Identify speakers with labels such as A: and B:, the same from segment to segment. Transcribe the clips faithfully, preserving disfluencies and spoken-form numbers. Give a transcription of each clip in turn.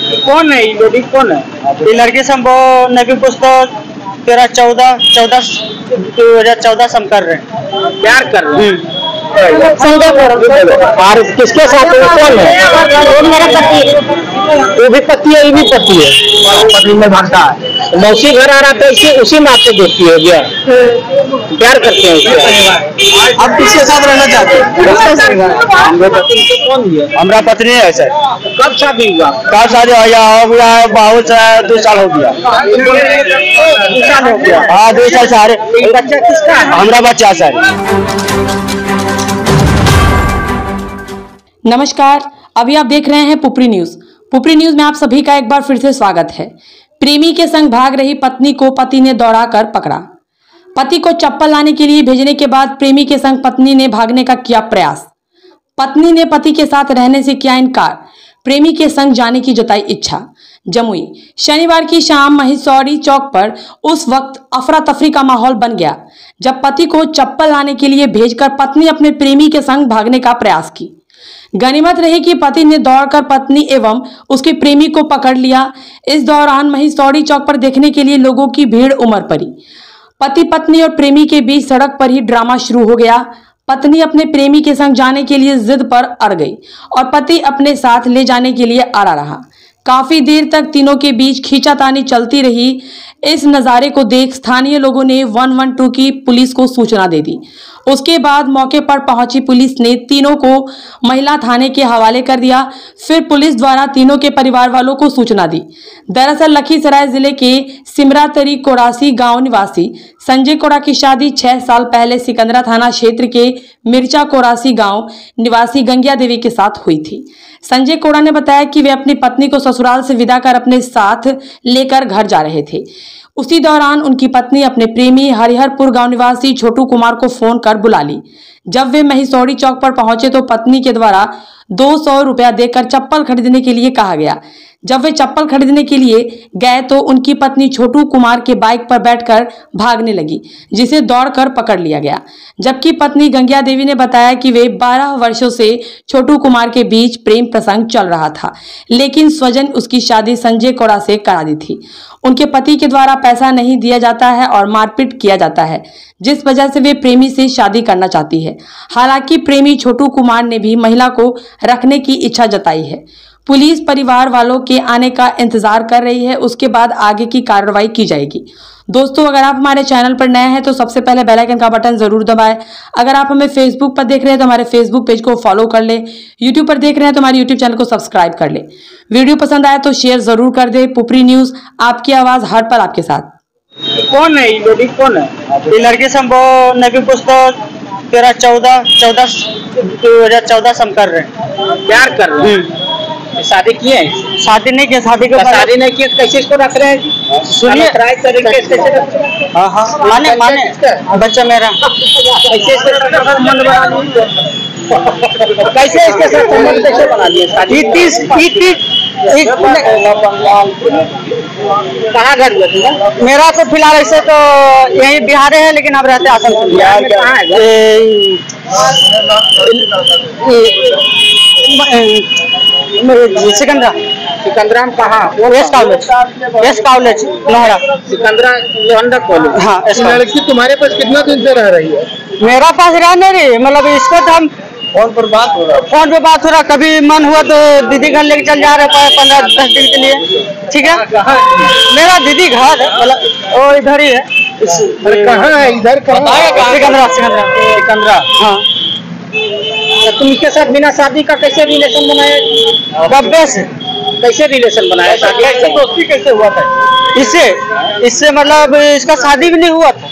A: कौन है ये लेडी, कौन है ये लड़के से? हम वो नबी पुस्तक तेरह चौदह चौदह दो हजार चौदह से हम कर रहे हैं, प्यार कर रहे हैं।
B: और किसके साथ कौन है?
C: वो मेरा पति है।
B: वो भी पति है, ये भी पति है, पति में भागता है। मौसी घर आ रहा था, इसी उसी में आपसे दोस्ती हो गया, प्यार करते हैं उससे।
A: आप किसके साथ रहना चाहते हैं?
B: हमारा पत्नी है सर।
A: कब शादी हुआ?
B: कब शादी हो गया? हो गया बहुत दो साल हो गया।
A: दो साल हो गया।
B: हाँ दो साल सारे।
A: बच्चा किसका है?
B: हमारा बच्चा सर।
D: नमस्कार, अभी आप देख रहे हैं पुपरी न्यूज। पुपरी न्यूज में आप सभी का एक बार फिर से स्वागत है। प्रेमी के संग भाग रही पत्नी को पति ने दौड़ाकर पकड़ा। पति को चप्पल लाने के लिए भेजने के बाद प्रेमी के संग पत्नी ने भागने का किया प्रयास। पत्नी ने पति के साथ रहने से किया इनकार, प्रेमी के संग जाने की जताई इच्छा। जमुई शनिवार की शाम महिसौड़ी चौक पर उस वक्त अफरा तफरी का माहौल बन गया जब पति को चप्पल लाने के लिए भेजकर पत्नी अपने प्रेमी के संग भागने का प्रयास की। गनीमत रही कि पति ने दौड़कर पत्नी एवं उसके प्रेमी को पकड़ लिया। इस दौरान महिसौड़ी चौक पर देखने के लिए लोगों की भीड़ उमड़ पड़ी। पति पत्नी और प्रेमी के बीच सड़क पर ही ड्रामा शुरू हो गया। पत्नी अपने प्रेमी के संग जाने के लिए जिद पर अड़ गई और पति अपने साथ ले जाने के लिए अड़ा रहा। काफी देर तक तीनों के बीच खींचातानी चलती रही। इस नज़ारे को देख स्थानीय लोगों ने एक सौ बारह की पुलिस को सूचना दे दी। उसके बाद मौके पर पहुंची पुलिस ने तीनों को महिला थाने के हवाले कर दिया। फिर पुलिस द्वारा तीनों के परिवार वालों को सूचना दी। दरअसल लखीसराय जिले के सिमरातरी कोरासी गांव निवासी संजय कोड़ा की शादी छह साल पहले सिकंदरा थाना क्षेत्र के मिर्चा कोरासी गांव निवासी गंगिया देवी के साथ हुई थी। संजय कोड़ा ने बताया कि वे अपनी पत्नी को ससुराल से विदा कर अपने साथ लेकर घर जा रहे थे। उसी दौरान उनकी पत्नी अपने प्रेमी हरिहरपुर गांव निवासी छोटू कुमार को फोन कर बुला ली। जब वे महिसौड़ी चौक पर पहुंचे तो पत्नी के द्वारा दो सौ रुपया देकर चप्पल खरीदने के लिए कहा गया। जब वे चप्पल खरीदने के लिए गए तो उनकी पत्नी छोटू कुमार के बाइक पर बैठकर भागने लगी, जिसे दौड़कर पकड़ लिया गया। जबकि पत्नी गंगिया देवी ने बताया कि वे बारह वर्षों से छोटू कुमार के बीच प्रेम प्रसंग चल रहा था, लेकिन स्वजन उसकी शादी संजय कोड़ा से करा दी थी। उनके पति के द्वारा पैसा नहीं दिया जाता है और मारपीट किया जाता है, जिस वजह से वे प्रेमी से शादी करना चाहती है। हालांकि प्रेमी छोटू कुमार ने भी महिला को रखने की इच्छा जताई है। पुलिस परिवार वालों के आने का इंतजार कर रही है, उसके बाद आगे की कार्रवाई की जाएगी। दोस्तों, अगर आप हमारे चैनल पर नए हैं तो सबसे पहले बेल आइकन का बटन जरूर दबाएं। अगर आप हमें फेसबुक पर देख रहे हैं तो हमारे फेसबुक पेज को फॉलो कर ले। यूट्यूब पर देख रहे हैं तो हमारे यूट्यूब चैनल को सब्सक्राइब कर ले। वीडियो पसंद आए तो शेयर जरूर कर दे। पुपरी न्यूज, आपकी आवाज हर पल आपके साथ।
A: कौन है ये लेडी, कौन है ये लड़के से? हम वो नबी पुस्तक तेरह चौदह चौदह दो हजार चौदह से हम कर रहे हैं, प्यार कर रहे हैं।
B: शादी किए हैं?
A: शादी नहीं किया। शादी के
B: शादी नहीं किए कैसे इसको रख रहे हैं?
A: सुनिए, हाँ हाँ माने माने बच्चा मेरा
B: कैसे इसके साथ संबंध बना लिए? कैसे इसके साथ संबंध कैसे बना लिए? शादी
A: इक्कीस इक्कीस
B: कहाँ घर हुआ?
A: मेरा तो फिलहाल ऐसे तो यही बिहार है, लेकिन अब रहते आसनसोल।
B: बिहार में कहाँ है?
A: सिकंदरा।
B: सिकंदरा में कहाँ?
A: S college, S college Lohra.
B: Sikandra Lohra college.
A: हाँ।
B: लड़की तुम्हारे पास कितना दिन से रह रही है?
A: मेरा पास रहने रही, मतलब इसको तो हम
B: फोन पर बात हो रहा
A: फोन पे बात हो रहा। कभी मन हुआ तो दीदी घर लेके चल जा रहे पंद्रह दस दिन के लिए। ठीक है, मेरा दीदी घर मतलब वो इधर ही है।
B: कहाँ है? इधर
A: सिकंदरा।
B: सिकंदरा।
A: हाँ।
B: तुम इसके साथ बिना शादी का कैसे रिलेशन बनाया?
A: कब्बे से
B: कैसे रिलेशन बनाया? शादी कैसे, दोस्ती कैसे हुआ था?
A: इससे इससे मतलब इसका शादी भी नहीं हुआ था।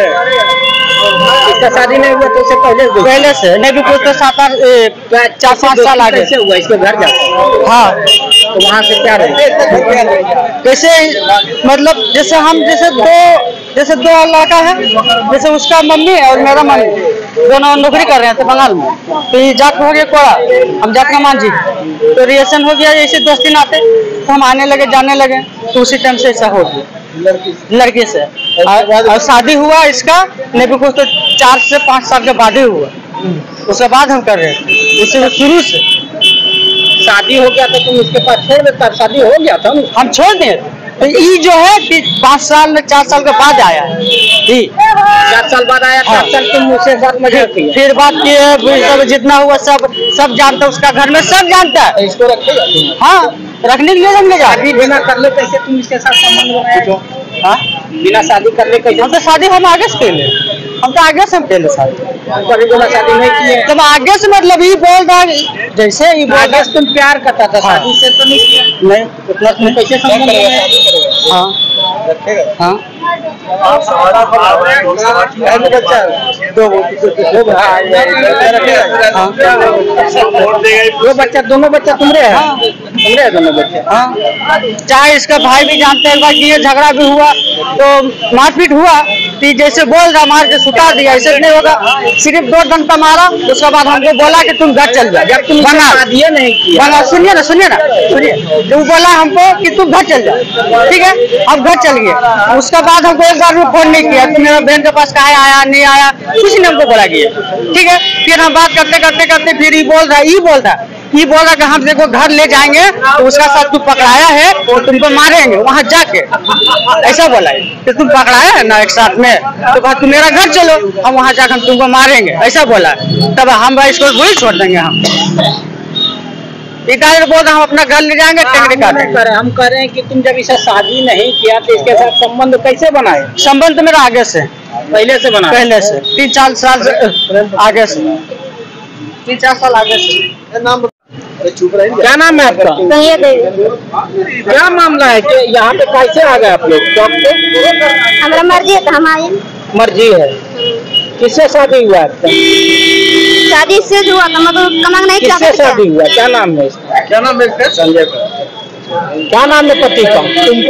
B: इसका शादी नहीं हुआ तो इससे पहले
A: पहले से नहीं भी कुछ तो सात आठ चार पाँच साल आगे
B: कैसे हुआ? इसके घर जा।
A: हाँ,
B: तो वहाँ से क्या रहे?
A: कैसे मतलब जैसे हम जैसे दो जैसे दो लड़का है, जैसे उसका मम्मी है और मेरा मम्मी दोनों नौकरी कर रहे थे बंगाल में। तो ये जात हो गया कोड़ा, हम जात का मान जी, तो रिलेशन हो गया। ऐसे दोस्ती नाते तो हम आने लगे जाने लगे, तो उसी टाइम से ऐसा हो गया लड़के से। और शादी हुआ इसका नहीं भी कुछ तो चार से पाँच साल के बाद ही हुआ। उसके बाद हम कर रहे थे, उससे शुरू से
B: शादी हो गया तो तुम उसके पास छोड़ देता, शादी हो गया था
A: हम छोड़ दें। तो ये जो है पाँच साल में चार साल के बाद आया है, ये
B: चार साल बाद आया। चार साल तुम उसके साथ मजा की,
A: फिर बात की सब जितना हुआ सब सब जानता है, उसका घर में सब जानता है।
B: इसको रखेगा?
A: हाँ, रखने के लिए हम ले जाए।
B: बिना कर ले कैसे तुम इसके साथ संबंध बनाए?
A: हाँ,
B: बिना शादी कर ले कैसे?
A: हम तो शादी हम आगे से पहले हम तो आगे से हम पहले शादी
B: कभी बिना शादी नहीं किए?
A: तब आगे से मतलब ये बोल रहा है जैसे ये बोल
B: आगे से तुम प्यार करता था,
A: हाँ।
B: शादी से तो नहीं किया?
A: नहीं उतना
B: तुम कैसे संबंध बनाए?
A: हाँ हाँ
B: बच्चा दो दो बच्चा, दोनों बच्चा तुम्हारे हैं?
A: हाँ।
B: तुम्हारे हैं दोनों बच्चे?
A: हाँ, चाहे इसका भाई भी जानते हैं कि ये झगड़ा भी हुआ तो मारपीट हुआ, तो जैसे बोल रहा मार के सुता दिया, ऐसे नहीं होगा। सिर्फ दो डंडा मारा, उसके बाद हमको बोला कि तुम घर चल जाओ।
B: जब तुम
A: बना
B: दिए नहीं किया?
A: बना सुनिए ना सुनिए ना सुनिए जो बोला हमको कि तुम घर चल जाओ, ठीक है, अब घर चल गए। उसके बाद हमको एक बार भी फोन नहीं किया, तुम मेरा बहन के पास कहा आया नहीं आया, कुछ नहीं हमको बोला किया, ठीक है। फिर हम बात करते करते करते फिर ये बोल रहा ये बोल रहा ये बोल रहा कि हम देखो घर ले जाएंगे तो उसका साथ तू पकड़ाया है और तुमको मारेंगे वहाँ जाके, ऐसा बोला है कि तुम पकड़ाया है ना एक साथ में, तो कहा तुम मेरा घर चलो, हम वहाँ जाकर हम तुमको मारेंगे, ऐसा बोला है। तब हम इसको वही छोड़ देंगे। हम इधर बोल रहे हम अपना घर ले जाएंगे, टेंगरे काटेंगे।
B: हम कह रहे हैं कि तुम जब इसे शादी नहीं किया तो इसके साथ संबंध कैसे बनाए?
A: संबंध मेरा आगे से
B: पहले से बना?
A: पहले से तीन चार साल से आगे से तीन चार साल आगे से। नाम
B: क्या नाम है आपका?
C: कहिए देवी।
B: क्या मामला है कि यहाँ पे कैसे आ गए आप लोग चौक पे?
C: हमारा मर्जी है तो हम आए।
B: मर्जी है। किससे शादी हुआ आपका?
C: शादी इससे जो हुआ था, मगर कमंग नहीं किया।
B: किससे शादी हुआ? क्या नाम है इसका?
A: क्या नाम है? संजय का।
B: क्या नाम है पति का?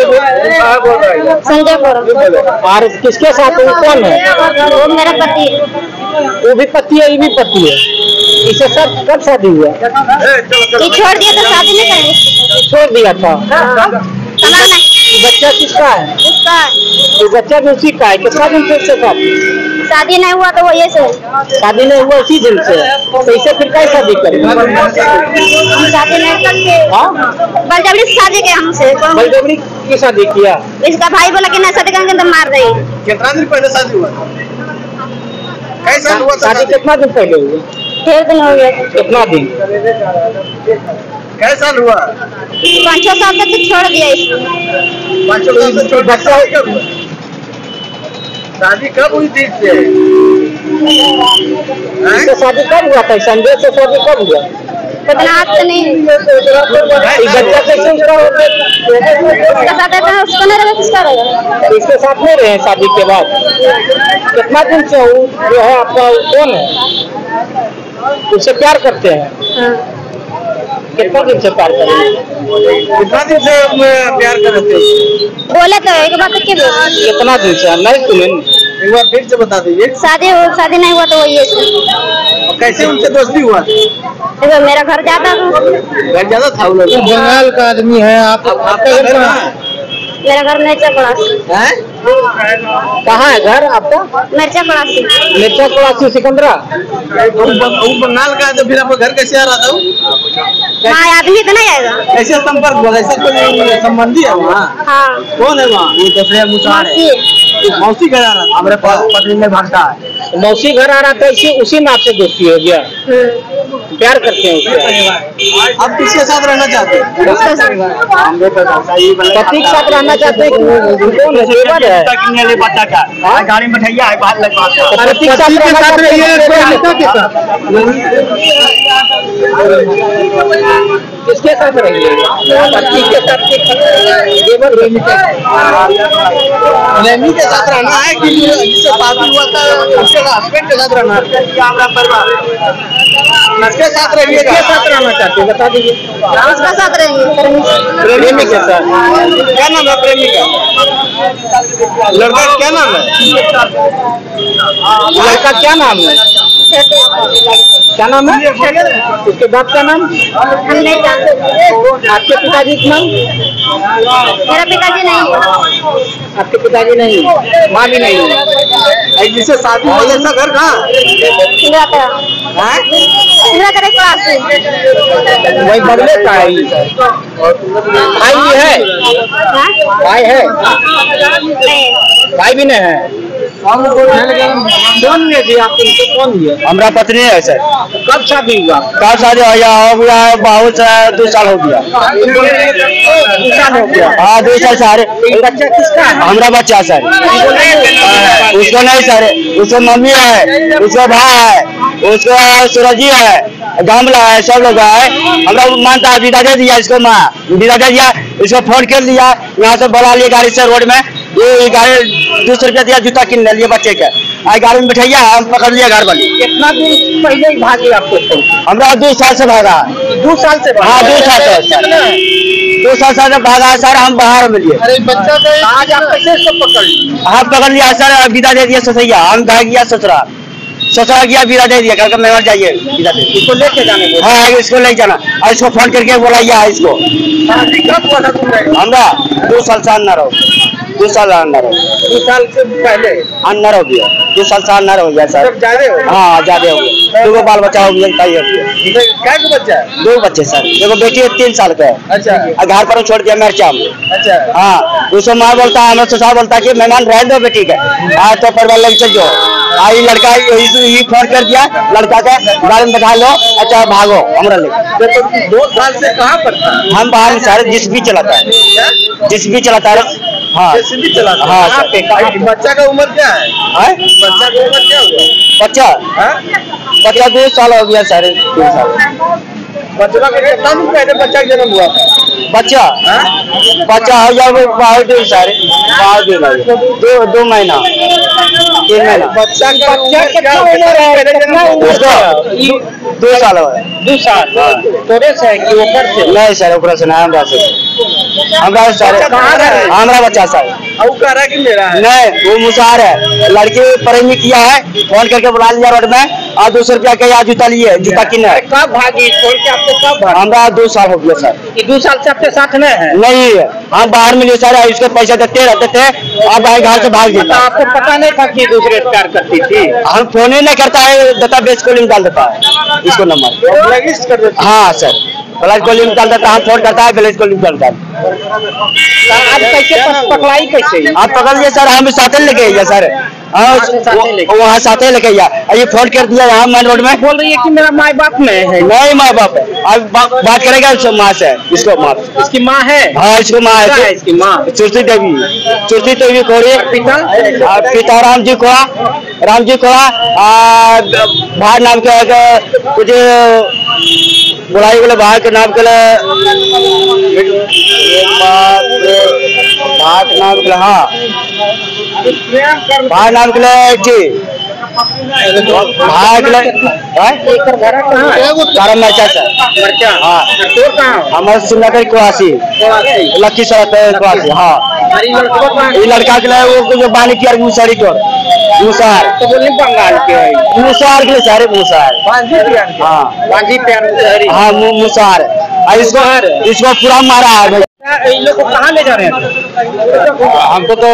C: संजय कौर।
B: और किसके साथ वो कौन है?
C: वो मेरा पति है।
B: वो भी पति है, ये भी पति है। इसे सब कब शादी हुआ?
C: ये छोड़ दिया तो शादी नहीं करेंगे।
B: छोड़ दिया था।
C: कमंग नहीं।
B: बच्चा किसका है?
C: उसका
B: ये बच्चा भी उसी का है। कितना दिन से साथ?
C: शादी नहीं हुआ तो वो ये से
B: शादी नहीं हुआ उसी दिन से, तो इसे फिर कैसे शादी करें?
C: हम शादी नहीं करते।
B: हाँ,
C: बलजबरी से शादी किया हमसे।
B: बलजबरी की शादी किया?
C: इसका भाई बोला कि नहीं शादी करेंगे तो मार देगी।
A: कितना दिन पहले शादी हुआ? कैसा हुआ?
B: शादी कितना दिन पहले हुई?
C: ढेर दिन हो गया।
B: कितना दिन?
A: कैसा साल हुआ?
C: पाँच छह साल तक तो छोड़ दिया इसको।
A: पाँच छह साल से छोड़
B: बच्चा
A: शादी कब हुई थी इससे?
B: इससे शादी कब हुआ था? संजय से शादी कब हुआ?
C: इतना हाथ से नहीं।
B: बच्चा कैसे उसका हो गया?
C: उसका साथ रहता है, उसको नहीं रहेगा, किसका रहेगा?
B: इसके साथ नहीं रहे शादी के बाद? कितना दिन से वो जो है आपका कौन है? उससे प्यार करते हैं? कितना दिन से प्यार करते हैं?
A: कितना दिन से प्यार करते हैं?
C: बोले तो एक बार क्या बोले?
B: कितना दिन से? नहीं सुने।
A: एक बार फिर से बता दीजिए।
C: शादी हो शादी नहीं हुआ तो वो ये
A: कैसे उनसे दोस्ती हुआ?
C: देखो मेरा घर जाता था।
A: घर ज्यादा था लोग।
B: बंगाल का आदमी है आप?
A: आपका घर कहाँ है?
C: मेरा घर मिर्चा पड़ासी।
A: हैं?
B: कहाँ है घर आपका?
C: मिर्चा पड़ासी।
B: मिर्चा पड़ासी सिकंदरा?
A: वो बंगाल का, तो फिर आपका घर कैसे आ रहा था?
C: हाँ, आदमी तो नहीं आएगा।
A: कैसे संपर्क हुआ? ऐसा कोई संबंधी है वहाँ?
C: हाँ,
A: कौन है वहाँ? वो तो फ्रेम मुसार
C: मौसी
A: है। मौसी घर आ रहा था। हमारे पत्नी में भागता है।
B: मौसी घर आ रहा था, इसी उसी नाम से दोस्ती हो गया? प्यार करते हैं उससे?
A: अब किसके साथ रहना चाहते हैं?
B: पति के साथ रहना चाहते हैं? कौन है? देवर है?
A: बच्चा का गाड़ी में बैठाइए बाहर लग
B: पति के साथ रहना चाहते हैं? किसके साथ रहिए? पति के साथ? देवर
A: प्रेमी के साथ रहना है कि जिससे शादी हुआ था उसके हस्बैंड के साथ रहना है? किसके साथ रहिए?
B: किसके साथ रहना चाहते हैं बता दीजिए?
C: उसका साथ रहेंगे।
B: प्रेमी के साथ?
A: क्या नाम है प्रेमी का? लड़का का क्या नाम है?
B: लड़का क्या नाम है? क्या नाम है? उसके बाप का नाम
C: हम नहीं जानते।
B: आपके पिताजी का नाम?
C: मेरा पिताजी नहीं है।
B: आपके पिताजी नहीं, माँ भी नहीं है। जिसे शादी हो जैसा घर कहाँ?
C: सिंगरा तरह सिंगरा तरह क्लास
B: वही बगले का है। भाई भी है? भाई है? भाई भी नहीं है। कौन ने दिया आपको? कौन दिया?
E: हमारा पत्नी है सर।
B: कब शादी हुआ?
E: कब शादी हो गया हो गया बहुत दो साल हो गया।
B: दो साल हो गया?
E: हाँ दो साल सारे।
B: बच्चा किसका है?
E: हमारा बच्चा सर। उसको नहीं सर, उसको मम्मी है, उसका भाई है, उसको सूरजी है, गामला है, सब लोग है। हमरा मानता है विदा दे दिया इसको, माँ विदा दे दिया इसको, फोन कर लिया यहाँ से बुला लिया गाड़ी से रोड में। ये गाड़ी दो सौ रुपया दिया जूता किन लिए बच्चे के, आई गाड़ी में बैठैया हम पकड़ लिया घर वाली।
B: कितना दिन पहले ही भागी आपको?
E: हमरा दो साल से भागा।
B: दो साल से?
E: हाँ दो साल से दो साल से भागा है सर। हम बाहर में लिए।
B: अरे बच्चा तो आज आप कैसे इसको पकड़ लिए?
E: हम पकड़ लिया सर, विदा दे दिया ससैया, हम भाग गया ससुरा, ससुरा गया विदा दे दिया, कल का मेहमान जाइए विदा दे।
B: इसको लेके जाने को?
E: हाँ इसको ले जाना, और इसको फोन करके बोलाइया इसको। हमरा दो साल से अंदर हो, दो साल अंदर हो,
B: दो साल से पहले
E: अंदर हो गया, दो साल से अंदर हो गया सर।
B: ज्यादा हो?
E: हाँ ज्यादा हो गया, दो बाल बच्चा हो गया।
B: क्या बच्चा है?
E: दो बच्चे सर, देखो बेटी है तीन साल का है।
B: अच्छा।
E: घर पर छोड़ दिया मिर्चा में।
B: अच्छा।
E: हाँ उसको माँ बोलता है, हमें ससुर बोलता है कि मेहमान रह दो बेटी का, आज तो परिवार लेके चल जाओ। आई लड़का यही फोन कर दिया लड़का का, गाड़ी में बैठा लो, अच्छा भागो हमरा ले।
B: तो दो साल से कहाँ पर था?
E: हम बाहर में सारे जिस भी चलाता है, जिस भी चलाता है। हाँ
B: जेसीबी चलाता है?
E: हाँ
B: कहाँ पे? कहाँ? बच्चा का उम्र क्या है?
E: है?
B: बच्चा का उम्र क्या हुआ?
E: बच्चा
B: हाँ?
E: बच्चा दो साल हो गया सारे, तीन साल।
B: बच्चा का कितना दिन पहले बच्चा का जन्म हुआ था?
E: बच्चा
B: हाँ?
E: बच्चा हो गया बाहर दिन सारे, बाहर दिन हो गया, दो दो महीना तीन महीना।
B: बच्चा का बच्चा कितना उम्र है?
E: उसको दो साल हो गए।
B: दो साल? तोरे से है कि ऊपर से?
E: नहीं सर ऊपर से नहीं, हमरा से हमरा सारे हमारा बच्चा सर।
B: और कह रहा है कि मेरा है?
E: नहीं वो मुसार है, लड़की प्रेमी किया है, फोन करके बुला लिया रोड में, और दो सौ रुपया का यहाँ जूता लिए, जूता किना है।
B: कब भागी? छोड़ के आपको कब भागी?
E: हमरा दो साल हो गया सर।
B: ये दो साल से आपके साथ में है?
E: नहीं हम बाहर में लिए सर, इसको पैसा देते रहते थे, अब भाई घर से भाग
B: तो
E: देता।
B: आपको पता नहीं था कि दूसरे प्यार करती थी?
E: हम फोन ही नहीं करता है, दाता बेच कॉलिंग डाल देता है इसको नंबर।
B: ब्लैकलिस्ट कर देती?
E: हाँ सर ब्लैक कॉलिंग डाल देता, हम फोन करता है ब्लैक कॉलिंग डालता है।
B: आज कैसे पकड़ाई कैसे?
E: आप पकड़ लिए सर, हम साथ लेके गया सर, वहाँ साथे लेके गया, ये फोन कर दिया यहाँ मेन रोड में।
B: बोल रही है कि मेरा माँ बाप में है?
E: नहीं माँ बाप है, अब बात करेगा माँ से, इसको माँ,
B: इसकी माँ है?
E: हाँ इसको माँ
B: क्या है
E: है,
B: इसकी माँ?
E: चुरती देवी, चुरती देवी कोड़ी।
B: पिता?
E: पिता राम जी कोड़ा, राम जी कोड़ा, भाई नाम के कुछ बुढ़ाई वाले भाई के नाम के भाई नाम के, हाँ भाई नाम के लिए भाई
B: मर्चा?
E: हाँ
B: तो कहाँ?
E: हमारे श्रीनगर कुआसी, लक्की सड़क कुआसी। हाँ ये लड़का के लिए वो जो बानी किया मुसारी टोर, मुसार
B: तो बोले बंगाल के है?
E: मुसार के लिए सारे मुसार। हाँ
B: बांझी प्यार?
E: हाँ मुसार। इसको इसको पूरा मारा है भाई।
B: इन लोग को कहाँ ले जा रहे हैं?
E: हमको तो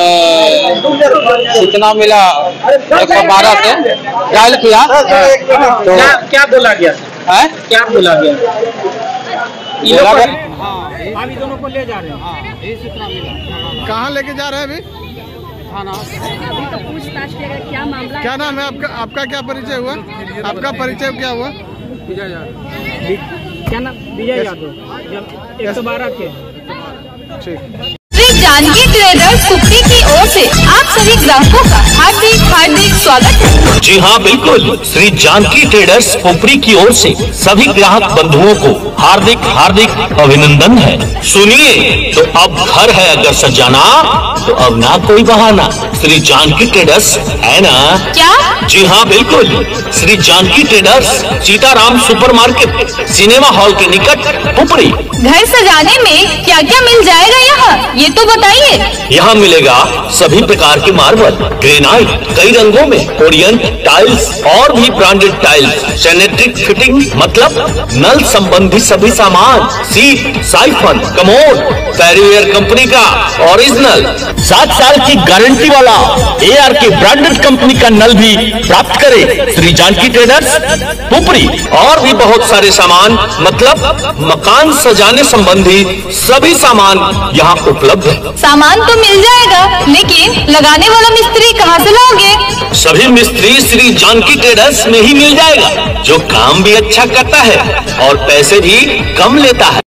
E: सूचना मिला एक सौ बारह से डायल किया तो
B: क्या क्या बोला गया?
E: है
B: क्या बोला गया? ये लोग
E: हाँ
B: अभी दोनों को ले जा रहे हैं?
E: हाँ यही सूचना मिला।
F: कहाँ लेके जा रहे हैं अभी?
E: थाना।
G: अभी तो पूछताछ किया, क्या मामला?
F: क्या नाम है आपका? आपका क्या परिचय हुआ? आपका परिचय क्या हुआ?
E: विजय यादव।
B: क्या नाम? विजय यादव, एक सौ बारह के।
F: ठीक।
C: श्री जानकी ट्रेडर्स पुपरी की ओर से आप सभी ग्राहकों का हार्दिक हार्दिक स्वागत है।
H: जी हाँ बिल्कुल, श्री जानकी ट्रेडर्स पुपरी की ओर से सभी ग्राहक बंधुओं को हार्दिक हार्दिक अभिनंदन है। सुनिए तो अब घर है अगर सजाना तो अब ना कोई बहाना, श्री जानकी ट्रेडर्स है ना?
C: क्या?
H: जी हाँ बिल्कुल, Shri Janki traders Sitaram supermarket, cinema hall के निकट पुपरी।
C: घर सजाने में क्या क्या मिल जाएगा यहाँ, ये तो बताइए।
H: यहाँ मिलेगा सभी प्रकार के मार्बल, ग्रेनाइट, कई रंगों में, ओरिएंट टाइल्स और भी ब्रांडेड टाइल्स, सैनिटरी फिटिंग मतलब नल संबंधी सभी सामान, seat, siphon, commode, Parryware company का ओरिजिनल सात साल की गारंटी वाला A R K branded company का नल भी प्राप्त करें श्री जानकी ट्रेडर्स पुपरी। और भी बहुत सारे सामान मतलब मकान सजाने संबंधी सभी सामान यहाँ उपलब्ध है।
C: सामान तो मिल जाएगा, लेकिन लगाने वाला मिस्त्री कहाँ से लाओगे?
H: सभी मिस्त्री श्री जानकी ट्रेडर्स में ही मिल जाएगा, जो काम भी अच्छा करता है और पैसे भी कम लेता है।